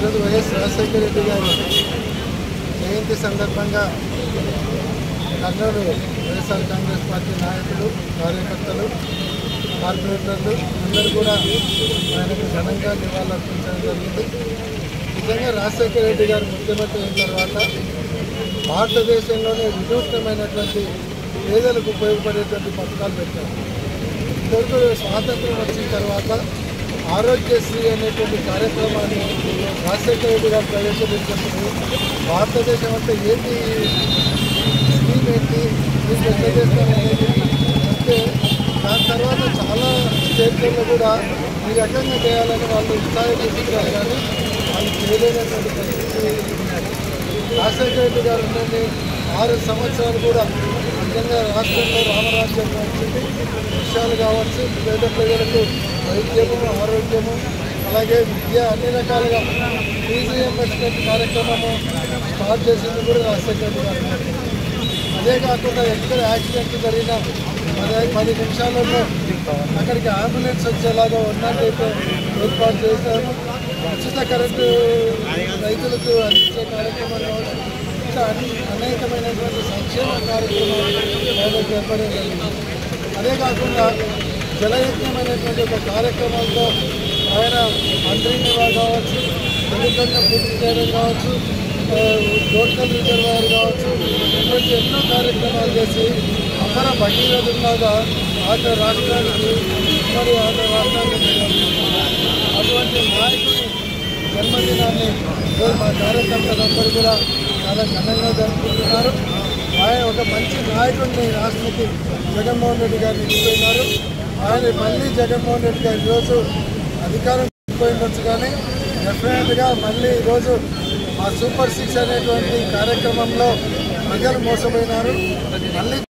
ఈరోజు వైఎస్ రాజశేఖర రెడ్డి గారి జయంతి సందర్భంగా కర్నూలు వైఎస్ఆర్ కాంగ్రెస్ పార్టీ నాయకులు, కార్యకర్తలు, కార్పొరేటర్లు అందరూ కూడా ఆయనకు ఘనంగా నివాళులర్పించడం జరిగింది. నిజంగా రాజశేఖర రెడ్డి గారు ముఖ్యమంత్రి అయిన తర్వాత భారతదేశంలోనే వినూత్నమైనటువంటి పేదలకు ఉపయోగపడేటువంటి పథకాలు పెట్టారు. ఇంతవరకు స్వాతంత్రం వచ్చిన తర్వాత ఆరోగ్యశ్రీ అనేటువంటి కార్యక్రమాన్ని రాజశేఖర రెడ్డి గారు ప్రవేశపెట్టినప్పుడు భారతదేశం అంతా ఏంటి స్కీమ్ ఏంటి మీకు ఎట్లా చేస్తామనేది అంటే దాని తర్వాత చాలా స్టేట్లలో కూడా ఈ రకంగా చేయాలని వాళ్ళు ఉత్సాహం చూపించారు, కానీ వాళ్ళు చేయలేనటువంటి పరిస్థితి ఉన్నారు. రాజశేఖర రెడ్డి గారు ఉండండి 6 సంవత్సరాలు కూడా నిజంగా రాష్ట్రంలో రామరాజ్యం వచ్చింది. విషయాలు కావచ్చు, పేద ప్రజలకు వైద్యము, ఆరోగ్యము, అలాగే విద్య అన్ని రకాలుగా ఫీజు రీయింబర్స్మెంట్ కార్యక్రమము స్టార్ట్ చేసింది కూడా రాజశేఖర రెడ్డి గారు. అదే కాకుండా ఎక్కడ యాక్సిడెంట్ జరిగినా 10 నిమిషాలలో అక్కడికి అంబులెన్స్ వచ్చేలాగా ఉన్నట్టయితే ఏర్పాటు చేశారు. ఉచిత కరెంటు రైతులకు అందించే కార్యక్రమం కావచ్చు, ఇంకా అనేకమైనటువంటి సంక్షేమ కార్యక్రమాలు ఏర్పడే జరిగింది. అదే కాకుండా జలయజ్ఞమైనటువంటి ఒక కార్యక్రమంలో ఆయన మంత్రిని కావచ్చు, ఎందుకంటే పూర్తి చేయడం కావచ్చు, కోస్టల్ రిజర్వాయర్ కావచ్చు, ఇటువంటి ఎన్నో కార్యక్రమాలు చేసి అమర భగీరథులాగా ఆంధ్ర రాష్ట్రానికి అటువంటి నాయకుని జన్మదినాన్ని మా కార్యకర్తలందరూ కూడా చాలా ఘనంగా జరుపుకుంటున్నారు. ఆయన ఒక మంచి నాయకుడిని రాష్ట్రానికి జగన్మోహన్ రెడ్డి గారిని ఇచ్చిపోయినారు. ఆయన మళ్ళీ జగన్మోహన్ రెడ్డి గారి ఈరోజు అధికారం పోయిండొచ్చు, కానీ డెఫినెట్గా మళ్ళీ ఈరోజు ఆ సూపర్ 6 అనేటువంటి కార్యక్రమంలో ప్రజలు మోసపోయినారు. మళ్ళీ